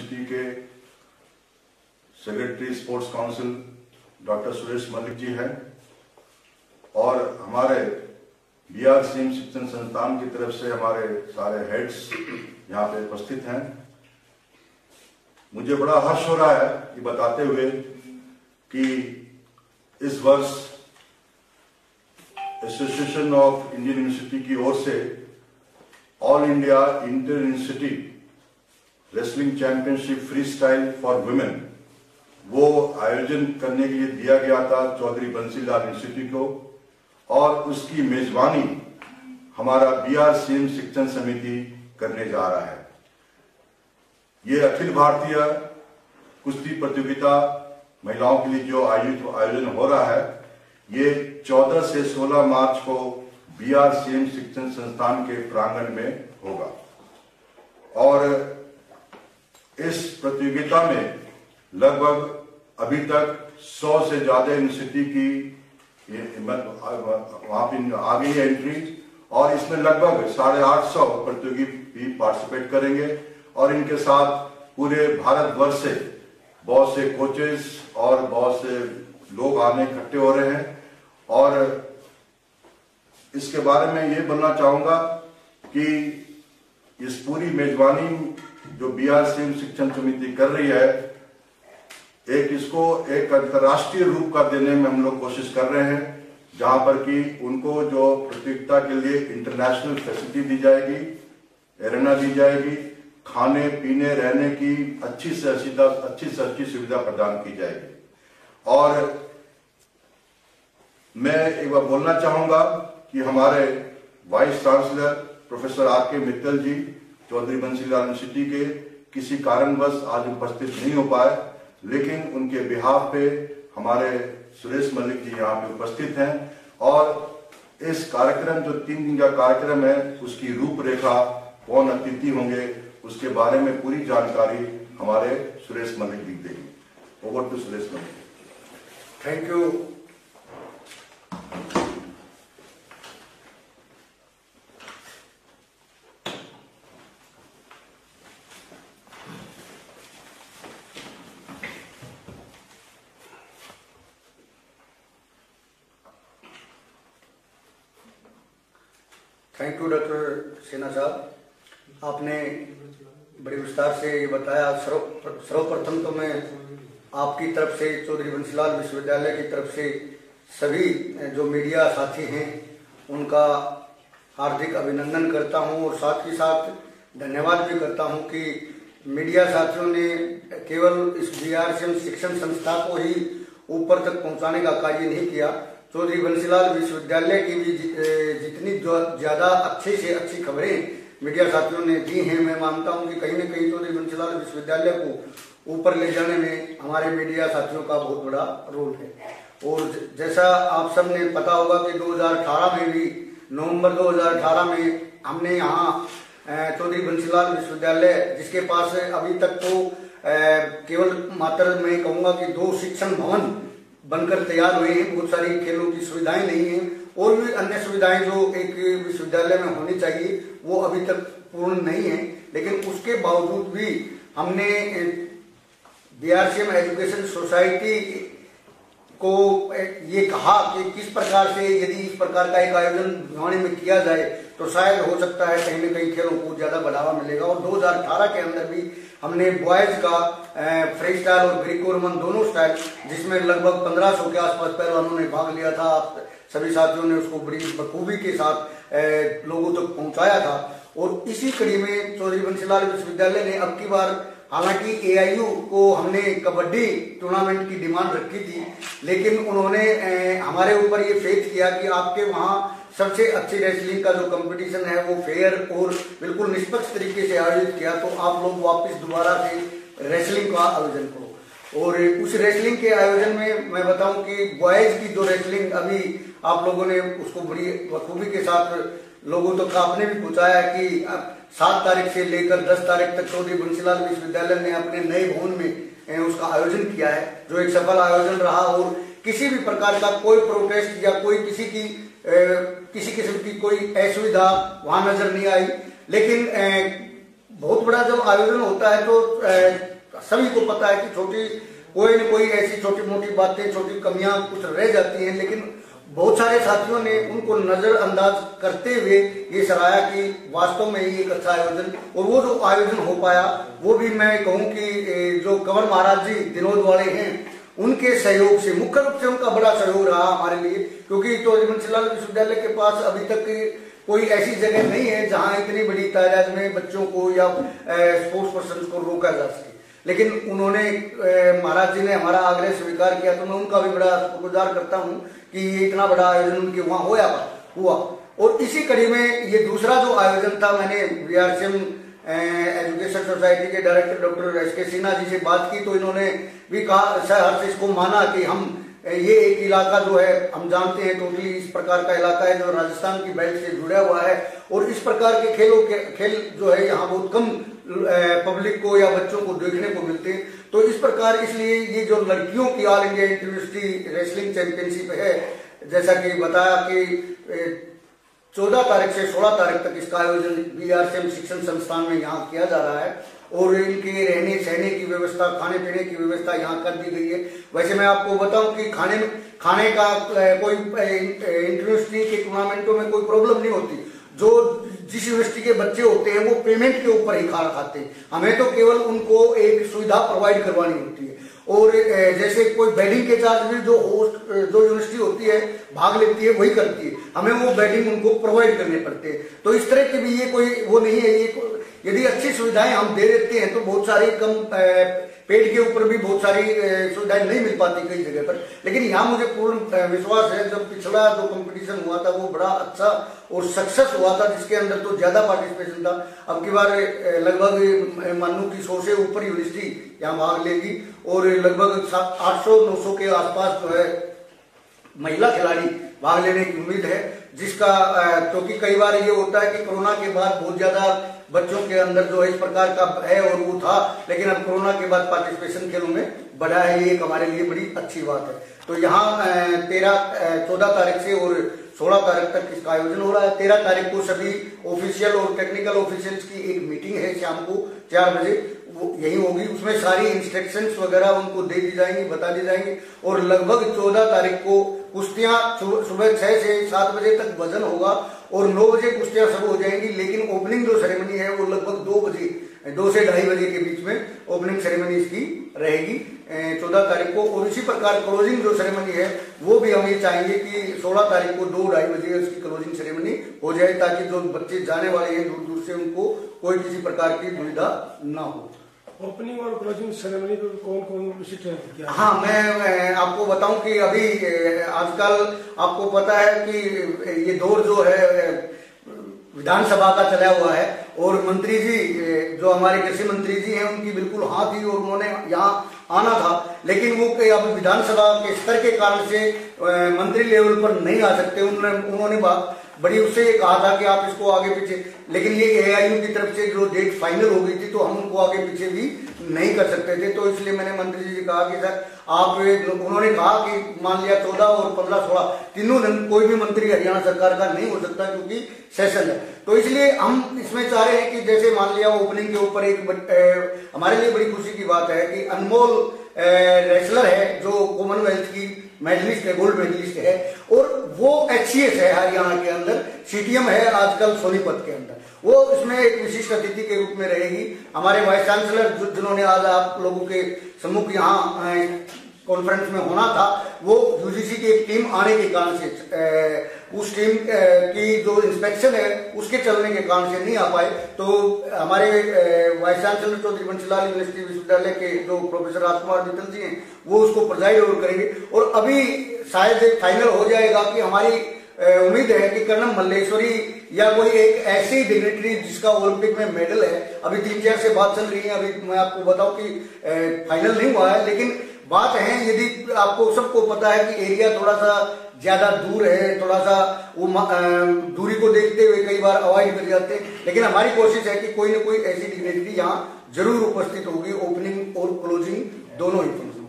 University के secretary sports council doctor Suresh Malik ji हैं और हमारे BRCM शिक्षण संस्थान की तरफ से हमारे सारे हेड्स यहाँ पे उपस्थित हैं। मुझे बड़ा हर्ष हो रहा है ये बताते हुए कि इस वर्ष एसोसिएशन ऑफ इंडियन यूनिवर्सिटी की ओर से all India inter university wrestling championship free style for women वो आयोजन करने के लिए दिया गया था चौधरी बंसीलाल यूनिवर्सिटी को और उसकी मेजबानी हमारा BRCM शिक्षण समिति करने जा रहा है। ये अखिल भारतीय कुश्ती प्रतियोगिता महिलाओं के लिए जो आयोजन हो रहा है ये 14 से 16 मार्च को BRCM शिक्षण संस्थान के प्रांगण में होगा और इस प्रतियोगिता में लगभग अभी तक 100 से ज्यादा यूनिवर्सिटी की वहां पे आ गई है एंट्री और इसमें लगभग 850 प्रतियोगी भी पार्टिसिपेट करेंगे और इनके साथ पूरे भारतवर्ष से बहुत से कोचेस और बहुत से लोग आने इकट्ठे हो रहे हैं। और इसके बारे में ये बोलना चाहूंगा कि इस पूरी मेजबानी जो BRCM शिक्षण समिति कर रही है इसको एक अंतर्राष्ट्रीय रूप का देने में हम लोग कोशिश कर रहे हैं, जहां पर कि उनको जो प्रतियोगिता के लिए इंटरनेशनल फैसिलिटी दी जाएगी, एरेना दी जाएगी, खाने पीने रहने की अच्छी से अच्छी सुविधा प्रदान की जाएगी। और मैं एक बार बोलना चाहूंगा कि हमारे vice chancellor professor R.K. Mittal ji Chaudhary Bansilal university के किसी कारणवश आज उपस्थित नहीं हो पाए, लेकिन उनके बिहाफ पे हमारे सुरेश मलिक जी यहाँ पे उपस्थित हैं और इस कार्यक्रम जो 3 दिन का कार्यक्रम है उसकी रूपरेखा कौन अतिथि होंगे उसके बारे में पूरी जानकारी हमारे सुरेश मलिक जी देंगे। Over to Suresh Malik. Thank you. Thank you doctor Sinha साहब, आपने बड़े विस्तार से ये बताया। सर्वप्रथम तो मैं आपकी तरफ से चौधरी बंसीलाल विश्वविद्यालय की तरफ से सभी जो मीडिया साथी हैं उनका हार्दिक अभिनंदन करता हूं और साथ ही साथ धन्यवाद भी करता हूं कि मीडिया साथियों ने केवल इस BRCM शिक्षण संस्था को ही ऊपर तक पहुंचाने का कार्य नहीं किया। चौधरी बंसीलाल विश्वविद्यालय की भी जितनी ज्यादा अच्छी से अच्छी खबरें मीडिया साथियों ने दी हैं, मैं मानता हूं कि कहीं न कहीं चौधरी बंसीलाल विश्वविद्यालय को ऊपर ले जाने में हमारे मीडिया साथियों का बहुत बड़ा रोल है। और जैसा आप सब ने पता होगा कि 2018 में भी नवंबर 2018 में हमने यहाँ चौधरी बंसीलाल विश्वविद्यालय जिसके पास अभी तक तो केवल मात्र मैं कहूँगा कि 2 शिक्षण भवन बनकर तैयार हुए हैं, बहुत सारी खेलों की सुविधाएं नहीं हैं और भी अन्य सुविधाएं जो एक विश्वविद्यालय में होनी चाहिए वो अभी तक पूर्ण नहीं है। लेकिन उसके बावजूद भी हमने BRCM एजुकेशन सोसाइटी को ये कहा कि किस प्रकार से यदि इस प्रकार का एक आयोजन भिवानी में किया जाए तो शायद हो सकता है कहीं न कहीं खेलों को ज्यादा बढ़ावा मिलेगा। और 2018 के अंदर भी हमने बॉयज का फ्री स्टाइल और ग्रीको रोमन दोनों स्टाइल जिसमें लगभग 1500 के आसपास पहलवानों ने भाग लिया था, सभी साथियों ने उसको बड़ी बखूबी के साथ लोगों तक पहुंचाया था। और इसी कड़ी में चौधरी बंसीलाल विश्वविद्यालय ने अब की बार, हालांकि AIU को हमने कबड्डी टूर्नामेंट की डिमांड रखी थी, लेकिन उन्होंने हमारे ऊपर ये फेथ किया कि आपके वहाँ सबसे अच्छी रेसलिंग का जो कंपटीशन है वो फेयर और बिल्कुल निष्पक्ष तरीके से आयोजित किया, तो आप लोग वापस दोबारा से रेसलिंग का आयोजन करो। और उस रेसलिंग के आयोजन में मैं बताऊं कि बॉयज की जो रेसलिंग अभी आप लोगों ने उसको बड़ी बखूबी के साथ लोगों तक आपने भी पहुंचाया कि 7 तारीख से लेकर 10 तारीख तक चौधरी बंसीलाल विश्वविद्यालय ने अपने नए भवन में उसका आयोजन किया है, जो एक सफल आयोजन रहा। और किसी भी प्रकार का कोई प्रोटेस्ट या कोई किसी किस्म की कोई असुविधा वहां नजर नहीं आई। लेकिन बहुत बड़ा जब आयोजन होता है तो सभी को पता है कि कोई न कोई ऐसी छोटी मोटी बातें, छोटी कमियां कुछ रह जाती हैं, लेकिन बहुत सारे साथियों ने उनको नजरअंदाज करते हुए ये सराहा कि वास्तव में ये एक अच्छा आयोजन, और वो जो आयोजन हो पाया वो भी मैं कहूँ कि जो कंवर महाराज जी दिनोद वाले हैं उनके सहयोग से, मुख्य रूप से उनका बड़ा सहयोग रहा हमारे लिए, क्योंकि तो बंसीलाल विश्वविद्यालय के पास अभी तक कोई ऐसी जगह नहीं है जहां इतनी बड़ी तादाद में बच्चों को या स्पोर्ट्स पर्सन को रोका जा सके। लेकिन उन्होंने महाराज जी ने हमारा आग्रह स्वीकार किया, तो मैं उनका भी बड़ा शुक्रगुजार करता हूं कि ये इतना बड़ा आयोजन उनके वहां हुआ। और इसी कड़ी में ये दूसरा जो आयोजन था, मैंने बीआरसीएम एजुकेशन सोसाइटी के director doctor S K. Sinha ji से बात की, तो इन्होंने भी कहा, सहर्ष इसको माना कि हम ये एक इलाका जो है हम जानते हैं टोटली इस प्रकार का इलाका है जो राजस्थान की बेल्ट से जुड़ा हुआ है, और इस प्रकार के खेल जो है यहाँ बहुत कम पब्लिक को या बच्चों को देखने को मिलते हैं। तो इस प्रकार इसलिए ये जो लड़कियों की all India inter university wrestling championship है, जैसा कि बताया कि 14 तारीख से 16 तारीख तक इसका आयोजन बीआरसीएम शिक्षण संस्थान में यहाँ किया जा रहा है, और इनके रहने सहने की व्यवस्था, खाने पीने की व्यवस्था यहाँ कर दी गई है। वैसे मैं आपको बताऊं कि खाने का कोई इंटर-यूनिवर्सिटी के टूर्नामेंटों में कोई प्रॉब्लम नहीं होती। जो जिस यूनिवर्सिटी के बच्चे होते हैं वो पेमेंट के ऊपर ही खाना खाते हैं, हमें तो केवल उनको एक सुविधा प्रोवाइड करवानी होती है। और जैसे कोई बेडिंग के चार्ज भी जो यूनिवर्सिटी होती है भाग लेती है वही करती है, हमें वो बेडिंग उनको प्रोवाइड करने पड़ते हैं। तो इस तरह के भी ये कोई वो नहीं है, ये यदि अच्छी सुविधाएं हम दे देते हैं तो बहुत सारी कम पेट के ऊपर भी बहुत सारी सुविधाएं नहीं मिल पाती कई जगह पर। लेकिन यहाँ मुझे पूर्ण विश्वास है, जब पिछला जो कंपटीशन हुआ था वो बड़ा अच्छा और सक्सेस हुआ था, जिसके अंदर तो ज्यादा पार्टिसिपेशन था। अब की बार लगभग मानू की 100 से ऊपर यूनिवर्सिटी यहाँ भाग लेगी, और लगभग 800-900 के आसपास जो है महिला खिलाड़ी भाग लेने की उम्मीद है। जिसका क्योंकि कई बार ये होता है कि कोरोना के बाद बहुत ज्यादा बच्चों के अंदर जो है इस प्रकार का है और वो था, लेकिन अब कोरोना के बाद पार्टिसिपेशन खेलों में बढ़ा है, ये हमारे लिए बड़ी अच्छी बात है। तो यहाँ 14 तारीख से और 16 तारीख तक इसका आयोजन हो रहा है। 13 तारीख को सभी ऑफिशियल और टेक्निकल ऑफिशियल्स की एक मीटिंग है शाम को 4 बजे, वो यही होगी। उसमें सारी इंस्ट्रक्शंस वगैरह उनको दे दी जाएंगी, बता दी जाएंगी। और लगभग 14 तारीख को कुश्तियां सुबह 6 से 7 बजे तक वजन होगा और 9 बजे कुश्तियां शुरू हो जाएंगी। लेकिन ओपनिंग जो सेरेमनी है वो लगभग 2 से 2:30 बजे के बीच में ओपनिंग सेरेमनी इसकी रहेगी 14 तारीख को। और इसी प्रकार क्लोजिंग जो सेरेमनी है वो भी हम ये चाहेंगे कि 16 तारीख को 2-2:30 बजे उसकी क्लोजिंग सेरेमनी हो जाए, ताकि जो बच्चे जाने वाले हैं दूर दूर से उनको कोई किसी प्रकार की दुविधा ना हो। ओपनिंग और क्लोजिंग सेरेमनी को कौन विजिट है? हाँ, मैं आपको बताऊं कि अभी आजकल आपको पता है कि ये दौर जो है विधानसभा का चला हुआ है, और मंत्री जी जो हमारे कृषि मंत्री जी हैं उनकी बिल्कुल हाँ थी और उन्होंने यहाँ आना था, लेकिन वो अब विधानसभा के स्तर के कारण से मंत्री लेवल पर नहीं आ सकते। उन्होंने बड़ी उससे ये कहा था कि आप इसको आगे पीछे, लेकिन ये एआईयू की तरफ से जो डेट फाइनल हो गई थी तो हम उनको आगे पीछे भी नहीं कर सकते थे। तो इसलिए मैंने मंत्री जी से कहा कि सर आप, उन्होंने कहा कि मान लिया 14 और 15-16 तीनों दिन कोई भी मंत्री हरियाणा सरकार का नहीं हो सकता क्योंकि सेशन है। तो इसलिए हम इसमें चाह रहे हैं कि जैसे मान लिया ओपनिंग के ऊपर एक हमारे लिए बड़ी खुशी की बात है कि अनमोल रेसलर है जो कॉमनवेल्थ की मेडलिस्ट है, गोल्ड मेडलिस्ट है, और वो HCS है हरियाणा के अंदर, CTM है आजकल सोनीपत के अंदर, वो इसमें एक विशिष्ट अतिथि के रूप में रहेगी। हमारे वाइस चांसलर जिन्होंने आज आप लोगों के सम्मुख यहाँ कॉन्फ्रेंस में होना था, वो UGC की एक टीम आने के कारण से उस टीम की जो इंस्पेक्शन है उसके चलने के कारण से नहीं आ पाए। तो हमारे vice chancellor Chaudhary Bansilal university विश्वविद्यालय के जो प्रोफेसर राजकुमार मित्तल जी हैं वो उसको प्रिजाइड ओवर करेंगे। और अभी शायद फाइनल हो जाएगा कि हमारी उम्मीद है कि कर्णम मल्लेश्वरी या कोई एक ऐसी डिग्निटरी जिसका ओलंपिक में मेडल है, अभी 3-4 से बात चल रही है, अभी मैं आपको बताऊं कि फाइनल नहीं हुआ है, लेकिन बात है, यदि आपको सबको पता है कि एरिया थोड़ा सा ज्यादा दूर है, थोड़ा सा वो दूरी को देखते हुए कई बार अवॉइड कर जाते हैं, लेकिन हमारी कोशिश है कि कोई ना कोई ऐसी डिग्निटरी यहाँ जरूर उपस्थित होगी ओपनिंग और क्लोजिंग दोनों ही।